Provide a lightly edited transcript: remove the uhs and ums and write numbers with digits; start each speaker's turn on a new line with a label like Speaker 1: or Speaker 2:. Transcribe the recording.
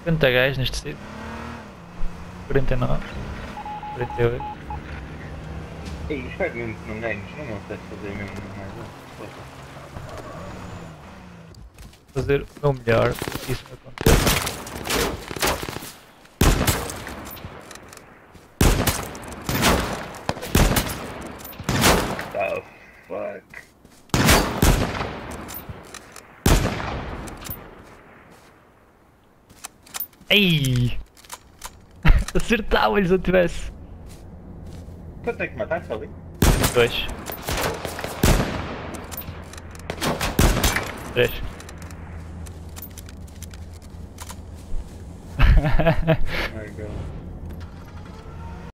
Speaker 1: 40 gajos neste sítio. 49. 48.
Speaker 2: Ei, espero mesmo que não ganhes, não me apetece fazer mesmo mais um. Força.
Speaker 1: Fazer o meu melhor para que isso não aconteça.
Speaker 2: The fuck?
Speaker 1: Ei! Acertava-lhes se eu tivesse.
Speaker 2: Quanto é que mataste ali?
Speaker 1: 2. 3.